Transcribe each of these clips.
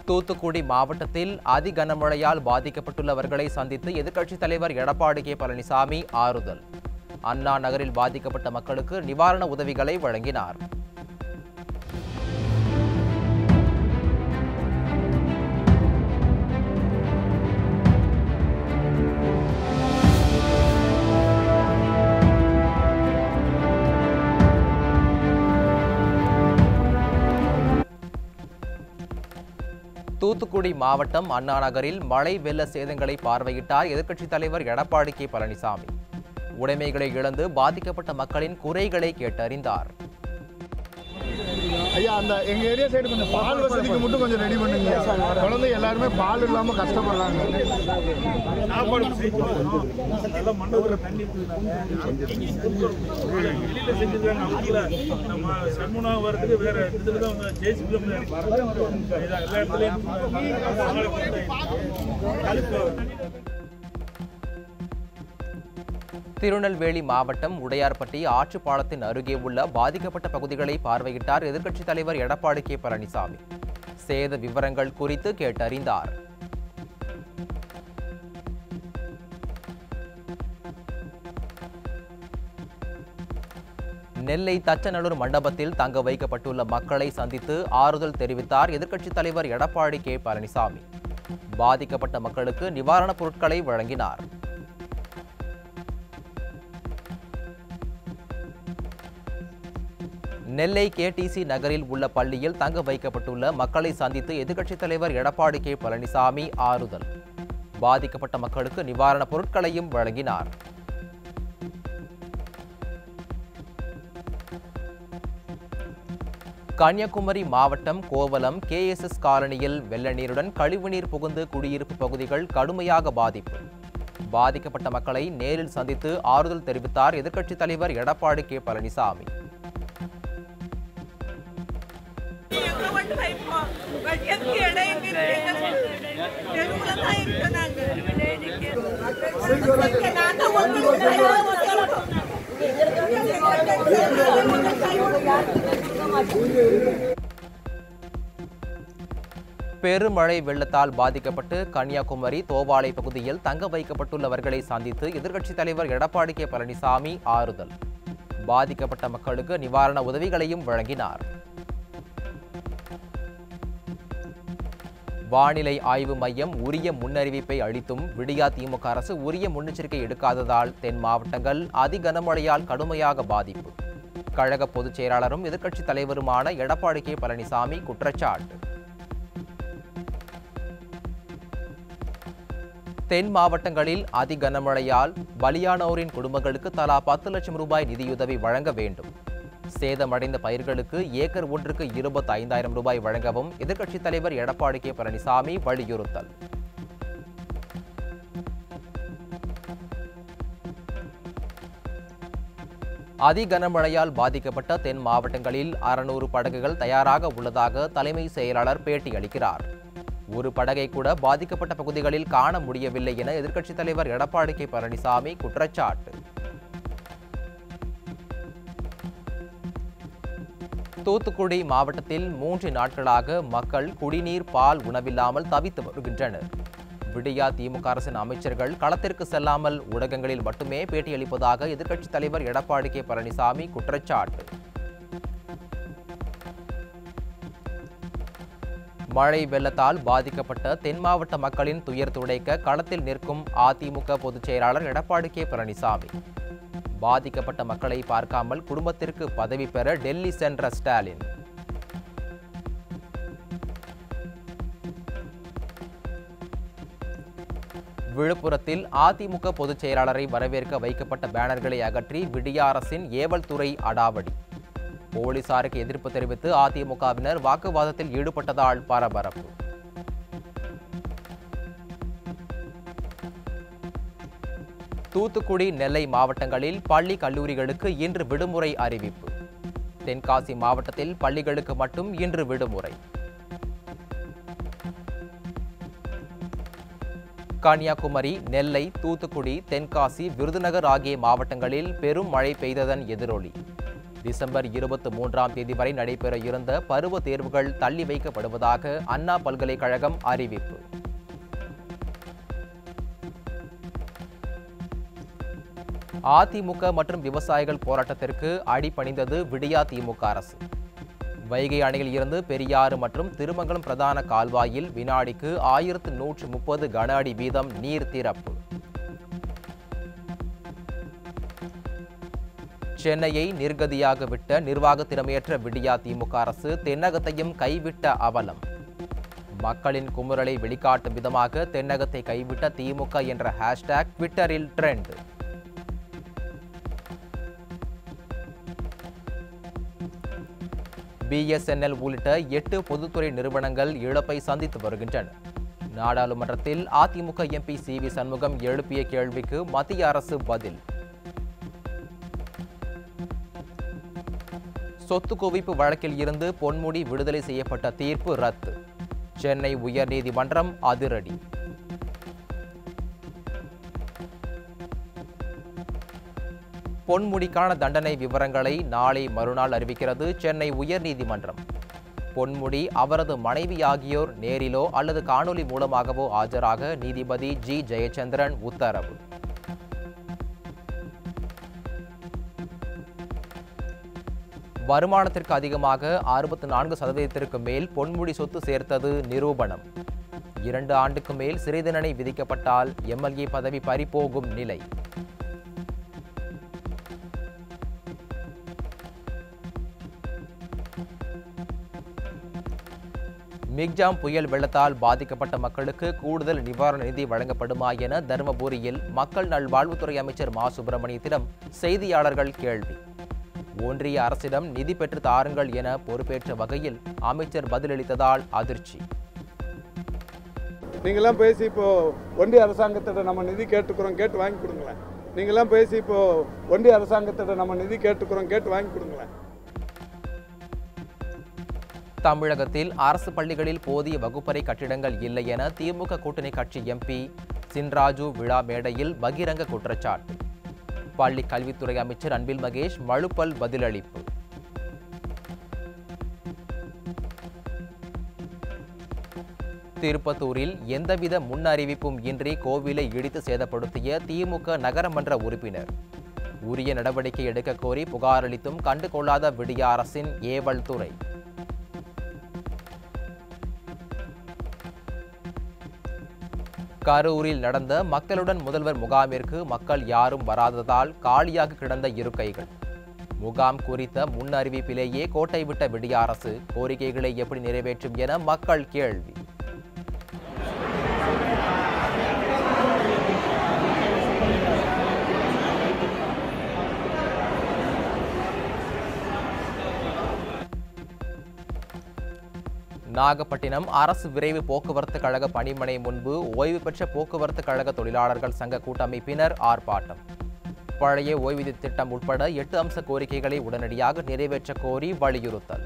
தூத்துக்குடி மாவட்டத்தில் அதி கனமழையால் பாதிக்கப்பட்டுள்ளவர்களை சந்தித்து எதிர்க்கட்சித் தலைவர் எடப்பாடி கே பழனிசாமி ஆறுதல். அண்ணா நகரில் பாதிக்கப்பட்ட மக்களுக்கு நிவாரண உதவிகளை வழங்கினார். தூத்துக்குடி மாவட்டம் அண்ணா நகரில் மழை வெள்ள சேதங்களை பார்வையிட்டார் எதிர்க்கட்சித் தலைவர் எடப்பாடி கே பழனிசாமி. உடைமைகளை இழந்து பாதிக்கப்பட்ட மக்களின் குறைகளை கேட்டறிந்தார். ஐயா, அந்த எங்க ஏரியா சைடு கொஞ்சம் பால் வசதிக்கு மட்டும் கொஞ்சம் ரெடி பண்ணுங்க. குழந்தை எல்லாருமே பால் இல்லாம கஷ்டப்படுறாங்க. திருநெல்வேலி மாவட்டம் உடையார்பட்டி ஆற்றுப்பாலத்தின் அருகே உள்ள பாதிக்கப்பட்ட பகுதிகளை பார்வையிட்டார் எதிர்க்கட்சித் தலைவர் எடப்பாடி கே பழனிசாமி. சேத விவரங்கள் குறித்து கேட்டறிந்தார். நெல்லை தச்சநல்லூர் மண்டபத்தில் தங்க வைக்கப்பட்டுள்ள மக்களை சந்தித்து ஆறுதல் தெரிவித்தார் எதிர்க்கட்சித் தலைவர் எடப்பாடி கே பழனிசாமி. பாதிக்கப்பட்ட மக்களுக்கு நிவாரணப் பொருட்களை வழங்கினார். நெல்லை கேடிசி நகரில் உள்ள பள்ளியில் தங்க வைக்கப்பட்டுள்ள மக்களை சந்தித்து எதிர்க்கட்சித் தலைவர் எடப்பாடி கே பழனிசாமி ஆறுதல். பாதிக்கப்பட்ட மக்களுக்கு நிவாரணப் பொருட்களையும் வழங்கினார். கன்னியாகுமரி மாவட்டம் கோவலம் கேஎஸ்எஸ் காலனியில் வெள்ள நீருடன் கழிவுநீர் புகுந்து குடியிருப்பு பகுதிகள் கடுமையாக பாதிப்பு. பாதிக்கப்பட்ட மக்களை நேரில் சந்தித்து ஆறுதல் தெரிவித்தார் எதிர்க்கட்சித் தலைவர் எடப்பாடி கே பழனிசாமி. பெருமழை வெள்ளத்தால் பாதிக்கப்பட்டு கன்னியாகுமரி தோவாளை பகுதியில் தங்க வைக்கப்பட்டுள்ளவர்களை சந்தித்து எதிர்க்கட்சித் தலைவர் எடப்பாடி கே பழனிசாமி ஆறுதல். பாதிக்கப்பட்ட மக்களுக்கு நிவாரண உதவிகளையும் வழங்கினார். வானிலை ஆய்வு மையம் உரிய முன்னறிவிப்பை அளித்தும் விடியா திமுக அரசு உரிய முன்னெச்சரிக்கை எடுக்காததால் தென் மாவட்டங்கள் அதி கனமழையால் கடுமையாக பாதிப்பு. கழக பொதுச் செயலாளரும் எதிர்க்கட்சித் தலைவருமான எடப்பாடி கே பழனிசாமி குற்றச்சாட்டு. தென் மாவட்டங்களில் அதி கனமழையால் பலியானோரின் குடும்பங்களுக்கு தலா 10 லட்சம் ரூபாய் நிதியுதவி வழங்க வேண்டும். சேதமடைந்த பயிர்களுக்கு ஏக்கர் ஒன்றுக்கு 25,000 ரூபாய் வழங்கவும் எதிர்க்கட்சித் தலைவர் எடப்பாடி கே பழனிசாமி வலியுறுத்தல். அதி கனமழையால் பாதிக்கப்பட்ட தென் மாவட்டங்களில் 600 படகுகள் தயாராக உள்ளதாக தலைமை செயலாளர் பேட்டி அளிக்கிறார். ஒரு படகை கூட பாதிக்கப்பட்ட பகுதிகளில் காண முடியவில்லை என எதிர்க்கட்சித் தலைவர் எடப்பாடி கே பழனிசாமி குற்றச்சாட்டு. தூத்துக்குடி மாவட்டத்தில் 3 நாட்களாக மக்கள் குடிநீர் பால் உணவில்லாமல் தவித்து வருகின்றனர். விடியா திமுக அரசின் அமைச்சர்கள் களத்திற்கு செல்லாமல் ஊடகங்களில் மட்டுமே பேட்டியளிப்பதாக எதிர்க்கட்சித் தலைவர் எடப்பாடி கே பழனிசாமி குற்றச்சாட்டு. மழை வெள்ளத்தால் பாதிக்கப்பட்ட தென் மாவட்ட மக்களின் துயர் துடைக்க களத்தில் நிற்கும் அதிமுக பொதுச் செயலாளர் எடப்பாடி கே பழனிசாமி. பாதிக்கப்பட்ட மக்களை பார்க்காமல் குடும்பத்திற்கு பதவி பெற டெல்லி சென்ற ஸ்டாலின். விழுப்புரத்தில் அதிமுக பொதுச் செயலாளரை வரவேற்க வைக்கப்பட்ட பேனர்களை அகற்றி விடியா அரசின் ஏவல் துறை அடாவடி. போலீசாருக்கு எதிர்ப்பு தெரிவித்து அதிமுகவினர் வாக்குவாதத்தில் ஈடுபட்டதால் பரபரப்பு. தூத்துக்குடி நெல்லை மாவட்டங்களில் பள்ளி கல்லூரிகளுக்கு இன்று விடுமுறை அறிவிப்பு. தென்காசி மாவட்டத்தில் பள்ளிகளுக்கு மட்டும் இன்று விடுமுறை. கன்னியாகுமரி, நெல்லை, தூத்துக்குடி, தென்காசி, விருதுநகர் ஆகிய மாவட்டங்களில் பெரும் மழை பெய்ததன் எதிரொலி. டிசம்பர் 23ஆம் தேதி வரை நடைபெற இருந்த பருவ தேர்வுகள் தள்ளி வைக்கப்படுவதாக அண்ணா பல்கலைக்கழகம் அறிவிப்பு. அதிமுக மற்றும் விவசாயிகள் போராட்டத்திற்கு அடிபணிந்தது விடியா திமுக அரசு. வைகை அணையில் இருந்து பெரியாறு மற்றும் திருமங்கலம் பிரதான கால்வாயில் வினாடிக்கு 1130 கன அடி வீதம் நீர் திறப்பு. சென்னையை நிர்கதியாக விட்ட நிர்வாக திறமையற்ற விடியா திமுக அரசு தென்னகத்தையும் கைவிட்ட அவலம். மக்களின் குமுறலை வெளிக்காட்டும் விதமாக தென்னகத்தை கைவிட்ட திமுக என்ற ஹேஷ்டேக் ட்விட்டரில் ட்ரெண்ட். BSNL உள்ளிட்ட 8 பொதுத்துறை நிறுவனங்கள் இழப்பை சந்தித்து வருகின்றன. நாடாளுமன்றத்தில் அதிமுக MP CV சண்முகம் எழுப்பிய கேள்விக்கு மத்திய அரசு பதில். சொத்து குவிப்பு வழக்கில் இருந்து பொன்முடி விடுதலை செய்யப்பட்ட தீர்ப்பு ரத்து. சென்னை உயர்நீதிமன்றம் அதிரடி. பொன்முடிக்கான தண்டனை விவரங்களை நாளை மறுநாள் அறிவிக்கிறது சென்னை உயர்நீதிமன்றம். பொன்முடி, அவரது மனைவி ஆகியோர் நேரிலோ அல்லது காணொலி மூலமாகவோ ஆஜராக நீதிபதி G. ஜெயச்சந்திரன் உத்தரவு. வருமானத்திற்கு அதிகமாக 64% மேல் பொன்முடி சொத்து சேர்த்தது நிரூபணம். 2 ஆண்டுக்கு மேல் சிறை தண்டனை விதிக்கப்பட்டால் MLA பதவி பறிபோகும் நிலை. மிக்ஜாம் புயல் வெள்ளத்தால் பாதிக்கப்பட்ட மக்களுக்கு கூடுதல் நிவாரண நிதி வழங்கப்படுமா என தருமபுரியில் மக்கள் நல்வாழ்வுத்துறை அமைச்சர் மா. சுப்பிரமணியத்திடம் செய்தியாளர்கள் கேள்வி. ஒன்றிய அரசிடம் நிதி பெற்று தாருங்கள் என பொறுப்பேற்ற வகையில் அமைச்சர் பதிலளித்ததால் அதிர்ச்சி. நீங்களாம் பேசி இப்போ ஒன்றிய அரசாங்கத்திட்ட நம்ம நிதி கேட்டுக்கிறோம், கேட்டு வாங்கி கொடுங்களேன். நீங்களாம் பேசி இப்போ ஒன்றிய அரசாங்கத்திட்ட நம்ம நிதி கேட்டுக்கிறோம், கேட்டு வாங்கி கொடுங்களேன். தமிழகத்தில் அரசு பள்ளிகளில் போதிய வகுப்பறை கட்டிடங்கள் இல்லை என திமுக கூட்டணி கட்சி MP சின்ராஜு விழா மேடையில் பகிரங்க குற்றச்சாட்டு. பள்ளி கல்வித்துறை அமைச்சர் அன்பில் மகேஷ் மழுப்பல் பதிலளிப்பு. திருப்பத்தூரில் எந்தவித முன்னறிவிப்பும் இன்றி கோவிலை இடித்து சேதப்படுத்திய திமுக நகரமன்ற உறுப்பினர். உரிய நடவடிக்கை எடுக்க கோரி புகார் அளித்தும் கண்டுகொள்ளாத விடியா அரசின் ஏவல் துறை. கரூரில் நடந்த மக்களுடன் முதல்வர் முகாமிற்கு மக்கள் யாரும் வராததால் காலியாக கிடந்த இருக்கைகள். முகாம் குறித்த முன் அறிவிப்பிலேயே கோட்டை விட்ட விடியா அரசு கோரிக்கைகளை எப்படி நிறைவேற்றும் என மக்கள் கேள்வி. நாகப்பட்டினம் அரசு விரைவு போக்குவரத்து கழக பணிமனை முன்பு ஓய்வு பெற்ற போக்குவரத்து கழக தொழிலாளர்கள் சங்க கூட்டமைப்பினர் ஆர்ப்பாட்டம். பழைய ஓய்வூதிய திட்டம் உட்பட 8 அம்ச கோரிக்கைகளை உடனடியாக நிறைவேற்ற கோரி வலியுறுத்தல்.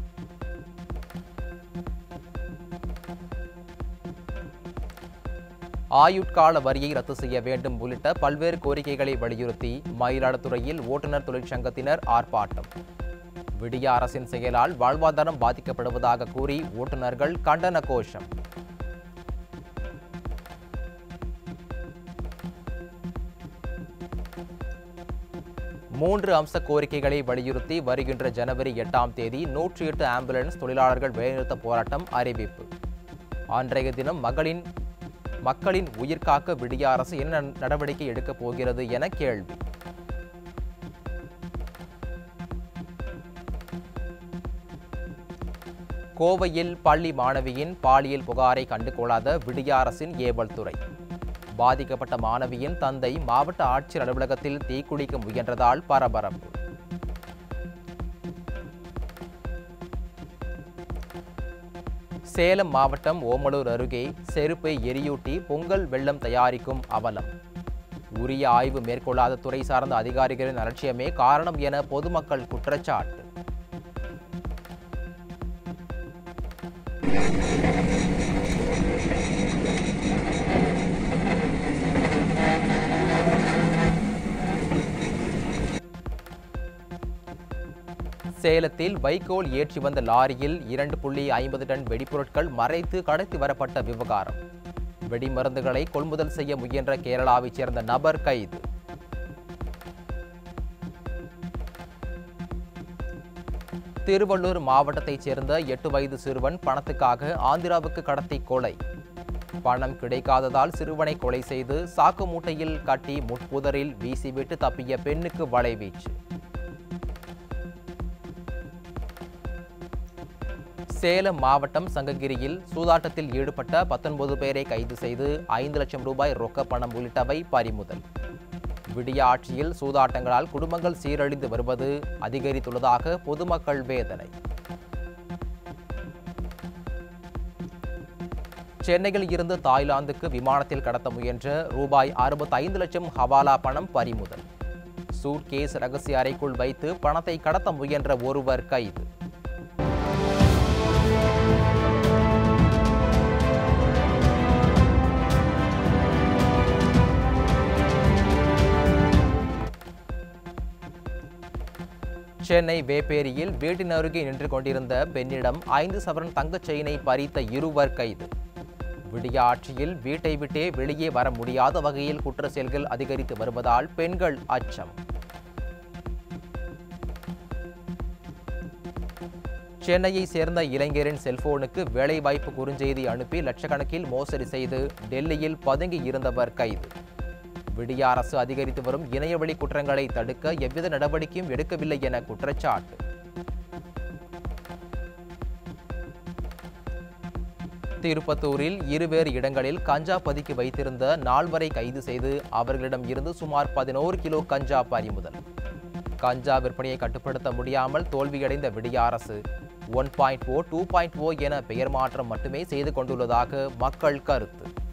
ஆயுட்கால வரியை ரத்து செய்ய வேண்டும் உள்ளிட்ட பல்வேறு கோரிக்கைகளை வலியுறுத்தி மயிலாடுதுறையில் ஓட்டுநர் தொழிற்சங்கத்தினர் ஆர்ப்பாட்டம். விடியா அரசின் செயலால் வாழ்வாதாரம் பாதிக்கப்படுவதாக கூறி ஓட்டுநர்கள் கண்டன கோஷம். மூன்று அம்ச கோரிக்கைகளை வலியுறுத்தி வருகின்ற ஜனவரி 8ஆம் தேதி 108 ஆம்புலன்ஸ் தொழிலாளர்கள் வேலைநிறுத்த போராட்டம் அறிவிப்பு. அன்றைய தினம் மக்களின் உயிர் காக்க விடியா அரசு என்ன நடவடிக்கை எடுக்கப் போகிறது என கேள்வி. கோவையில் பள்ளி மாணவியின் பாலியல் புகாரை கண்டுகொள்ளாத விடியா அரசின் ஏவல் துறை. பாதிக்கப்பட்ட மாணவியின் தந்தை மாவட்ட ஆட்சியர் அலுவலகத்தில் தீக்குளிக்க முயன்றதால் பரபரப்பு. சேலம் மாவட்டம் ஓமலூர் அருகே செருப்பை எரியூட்டி பொங்கல் வெள்ளம் தயாரிக்கும் அவலம். உரிய ஆய்வு மேற்கொள்ளாத துறை சார்ந்த அதிகாரிகளின் அலட்சியமே காரணம் என பொதுமக்கள் குற்றச்சாட்டு. சேலத்தில் வைக்கோல் ஏற்றி வந்த லாரியில் 2.50 டன் வெடிபொருட்கள் மறைத்து கடத்தி வரப்பட்ட விவகாரம். வெடிமருந்துகளை கொள்முதல் செய்ய முயன்ற கேரளாவைச் சேர்ந்த நபர் கைது. திருவள்ளூர் மாவட்டத்தைச் சேர்ந்த 8 வயது சிறுவன் பணத்துக்காக ஆந்திராவுக்கு கடத்தி கொலை. பணம் கிடைக்காததால் சிறுவனை கொலை செய்து சாக்கு மூட்டையில் கட்டி முட்புதரில் வீசிவிட்டு தப்பிய பெண்ணுக்கு வலைவீச்சு. சேலம் மாவட்டம் சங்ககிரியில் சூதாட்டத்தில் ஈடுபட்ட 19 பேரை கைது செய்து 5 லட்சம் ரூபாய் ரொக்க பணம் உள்ளிட்டவை பறிமுதல். விடிய ஆட்சியில் சூதாட்டங்களால் குடும்பங்கள் சீரழிந்து வருவது அதிகரித்துள்ளதாக பொதுமக்கள் வேதனை. சென்னையில் இருந்து தாய்லாந்துக்கு விமானத்தில் கடத்த முயன்ற ரூபாய் 65 லட்சம் ஹவாலா பணம் பறிமுதல். சூட்கேஸ் ரகசிய அறைக்குள் வைத்து பணத்தை கடத்த முயன்ற ஒருவர் கைது. சென்னை வேப்பேரியில் வீட்டின் அருகே நின்று கொண்டிருந்த பெண்ணிடம் 5 சவரன் தங்கச் செயினை பறித்த இருவர் கைது. விடிய ஆட்சியில் வீட்டை விட்டே வெளியே வர முடியாத வகையில் குற்ற செயல்கள் அதிகரித்து வருவதால் பெண்கள் அச்சம். சென்னையை சேர்ந்த இளைஞரின் செல்போனுக்கு வேலைவாய்ப்பு குறுஞ்செய்தி அனுப்பி லட்சக்கணக்கில் மோசடி செய்து டெல்லியில் பதுங்கி இருந்தவர் கைது. விடிய அரசு அதிகரித்து வரும் இணையவழி குற்றங்களை தடுக்க எவ்வித நடவடிக்கையும் எடுக்கவில்லை என குற்றச்சாட்டு. திருப்பத்தூரில் 2 இடங்களில் கஞ்சா பதுக்கி வைத்திருந்த 4வரை கைது செய்து அவர்களிடம் இருந்து சுமார் 11 கிலோ கஞ்சா பறிமுதல். கஞ்சா விற்பனையை கட்டுப்படுத்த முடியாமல் தோல்வியடைந்த விடிய அரசு 1.0, 2.0 என பெயர் மாற்றம் மட்டுமே செய்து கொண்டுள்ளதாக மக்கள் கருத்து.